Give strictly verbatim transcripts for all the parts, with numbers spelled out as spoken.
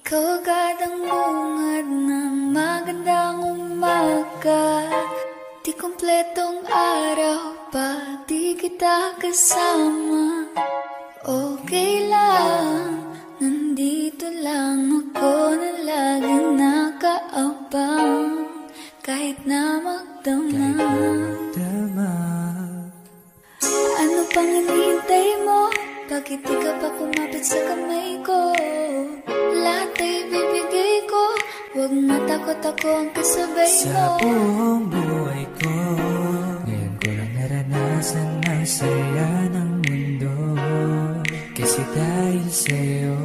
Ikaw agad ang bungad ng magandang umaga. Di kompletong araw pa di kita kasama. Okay lang, nandito lang ako na laging nakaabang. Kahit na magdamag, ano pang hinihintay mo? Bakit di ka pa kumapit sa kamay ko? Lahat ay bibigay ko, huwag matakot ako ang kasabay mo. Sa buong buhay ko, ngayon ko lang naranasan ang saya ng mundo. Kasi dahil sa'yo.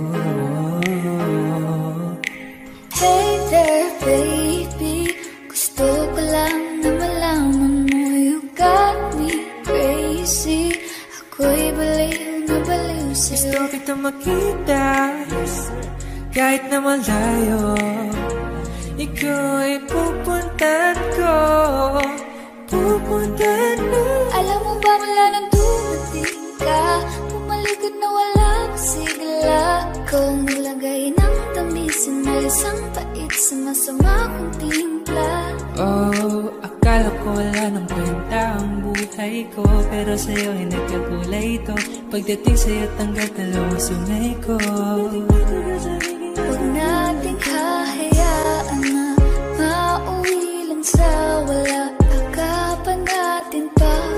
Hey there baby, gusto ko lang na malaman mo. You got me crazy, ako'y baliw na baliw sa'yo. Gusto kita makita kahit na malayo. Ikaw ay pupuntahan ko, pupuntahan mo. Alam mo ba mula nang dumating ka, pumalikod na walang sigla. Ikaw ang nilagay ng tamis, sinalis ang pait sa masama kong timpla. Oh, akala ko wala nang kwenta ang buhay ko, pero sa'yo ay nagkakulay ito. Pagdating sa'yo tanggal dalawang sungay ko. Huwag nating hahayaan na mauwi lang sa wala. Agapan natin pag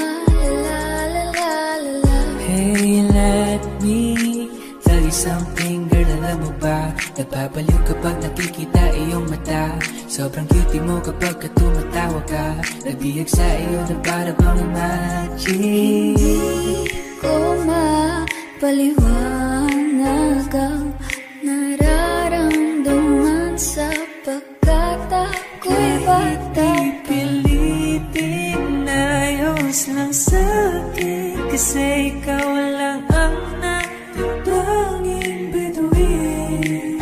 lumalala. Hey, let me tell you something, girl, alam mo ba? Nagpapaliw kapag nakikita iyong mata. Sobrang cutie mo kapag ka tumatawa ka. Nagbihag sa iyo na para bang magic. Hindi ko mapaliwanag ang nararamdaman sapagkat ako'y bata. Pipilitin na ayos lang sa'kin, kasi ikaw lang ang natutanging bituin.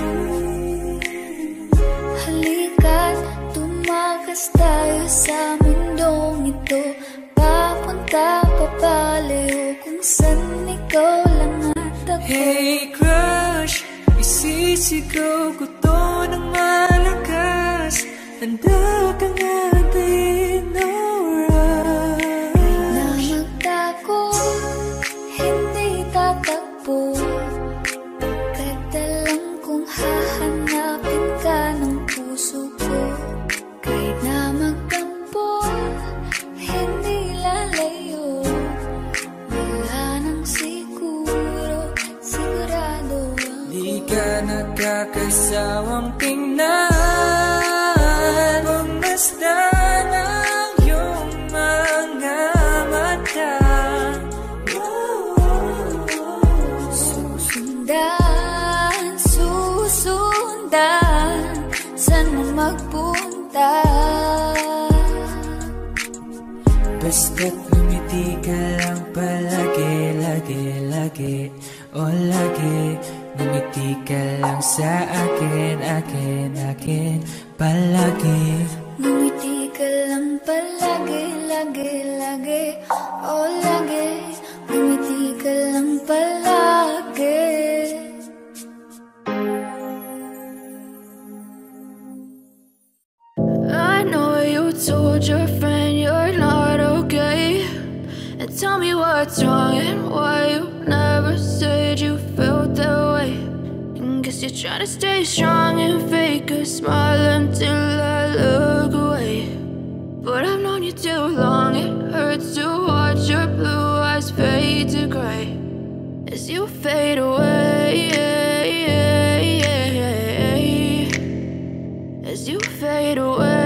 Halika't tumakas tayo sa mundong ito, papunta papalayo kung saan ikaw lang at ako. Hey crush, isisigaw ko to ng malakas. Handa kang antayin, no rush. Na magtago, hindi tatakbo. Kahit alam kong hahanapin ka ng puso ko. Kahit na magtampo, hindi lalayo. Wala nang siguro, sigurado ako. Di ka nakakasawang tingnan, pagmasdan ang iyong mga mata. Susundan, susundan, saan mo magpunta? Basta't lumiti ka lang palagi, lagi, lagi, o lagi. Lumiti ka lang sa akin, akin, akin, palagi. Ngumiti ka lang palagi, lagi, lagi, o lagi. Ngumiti ka lang palagi. I know you told your friend you're not okay, and tell me what's wrong and why you never said you felt that way. And guess you're trying to stay strong and fake a smile until I look away. But I've known you too long, it hurts to watch your blue eyes fade to gray as you fade away, as you fade away.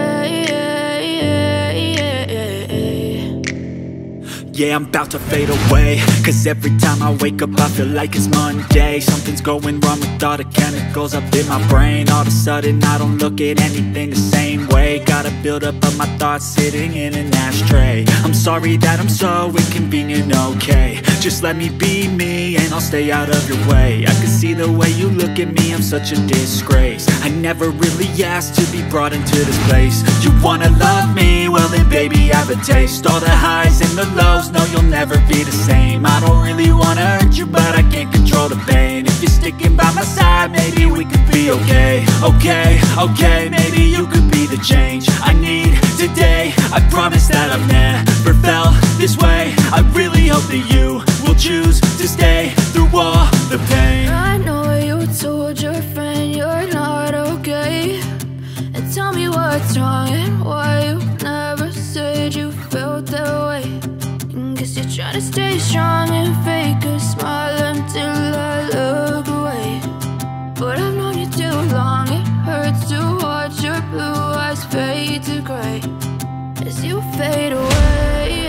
Yeah, I'm about to fade away, cause every time I wake up I feel like it's Monday. Something's going wrong with all the chemicals up in my brain. All of a sudden I don't look at anything the same way. Gotta build up of my thoughts sitting in an ashtray. I'm sorry that I'm so inconvenient, okay. Just let me be me and I'll stay out of your way. I can see the way you look at me, I'm such a disgrace. I never really asked to be brought into this place. You wanna love me? Well then baby I have a taste. All the highs and the lows, no you'll never be the same. I don't really wanna hurt you, but I can't control the pain. If you're sticking by my side, maybe we could be be okay, okay, okay. Maybe you could be the change I need today. I promise that I've never felt this way. I really hope that you will choose to stay through all the pain. I know you told your friend you're not okay, and tell me what's wrong and why you never said you felt that way. And guess you're trying to stay strong and fake a smile until I look away. But I've known you too long, it hurts to watch your blue eyes fade to gray as you fade away,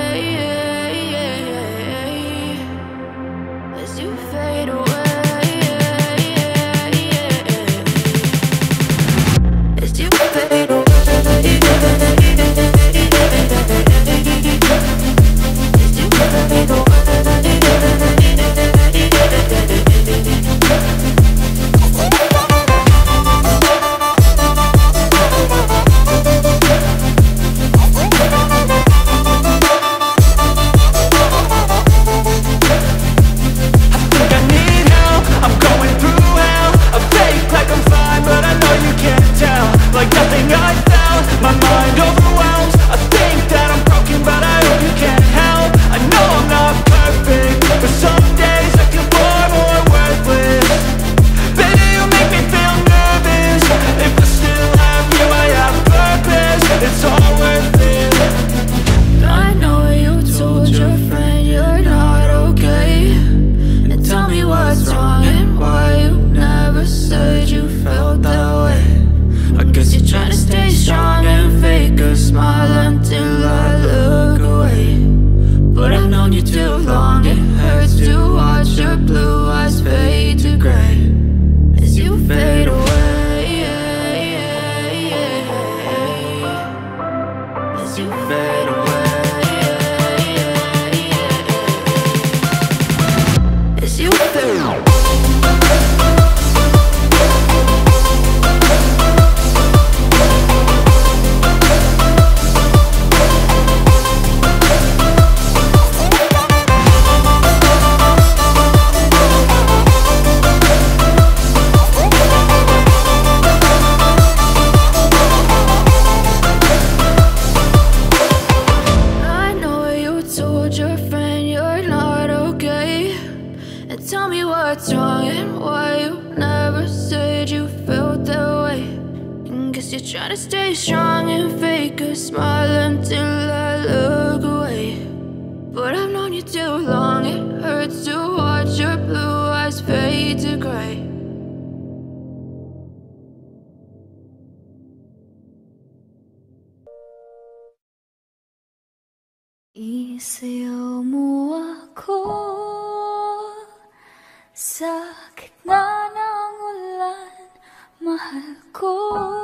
as you fade away, as you fade away, as you fade away. Like nothing I found, my mind overwhelms. I think that I'm broken, but I hope you can't help. I know I'm not perfect, but some days I feel far more worthless. Baby, you make me feel nervous. If I still have you, I have purpose. It's all worth it. I know you told your friend you're not okay, and tell me what's wrong and why you never said you felt that way. I guess you're trying to stay strong and fake a smile until I look away. But I've known you too long, it hurts to watch your blue eyes fade to gray as you fade away, as you fade away, as you fade away. Tell me what's wrong and why you never said you felt that way. And guess you're trying to stay strong and fake a smile until I look away. But I've known you too long, it hurts to watch your blue eyes fade to gray. Isayaw mo ako sa gitna ng ulan, mahal ko.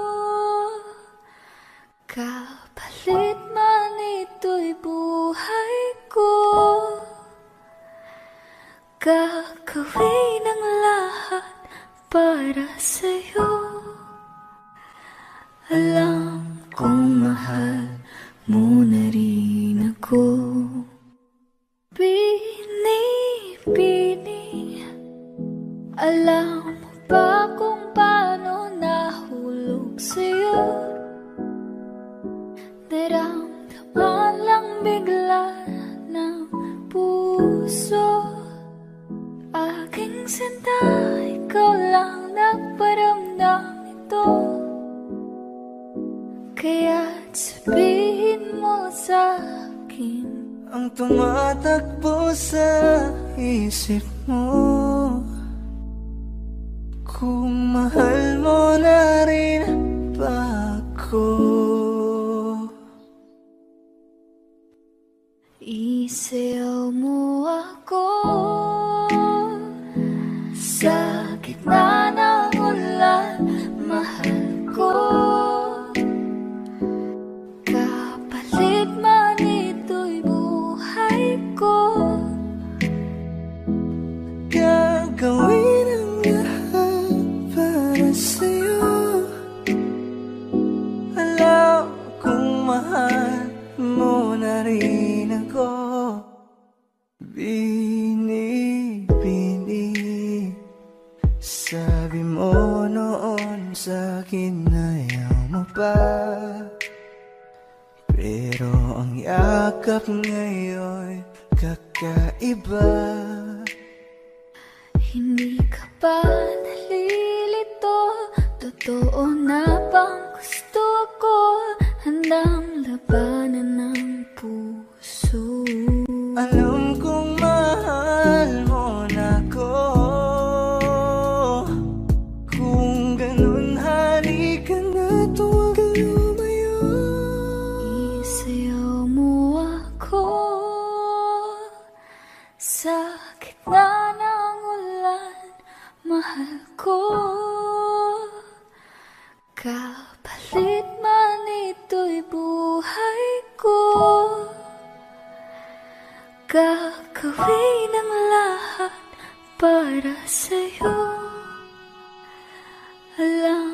Kapalit man ito'y buhay ko, gagawin ang lahat para sa'yo. Alam kong mahal mo na rin ako. Bini-bini, alam mo ba kung paano nahulog sa'yo? Naramdaman lang bigla ng puso. Aking sinta, ikaw lang nagparamdam ito. Kaya't sabihin mo sa'kin ang tumatakbo sa isip mo, kung mahal mo na rin ba ako? Isayaw mo ako sa gitna ng ulan, mahal ko. Kapalit man ito'y buhay ko, gagawin ang lahat para sa'yo. yakap ngayon kakaiba. Hindi ka ba nalilito? Totoo na bang gusto ko? Handang labanan ng puso. Alam kong mahal mo na ko. Kung ganun halika na, tuwag ka lumayo. Isayaw mo ako sa gitna ng ulan, mahal ko. Kapalit man ito'y buhay ko, gagawin ang lahat para sa'yo. Alam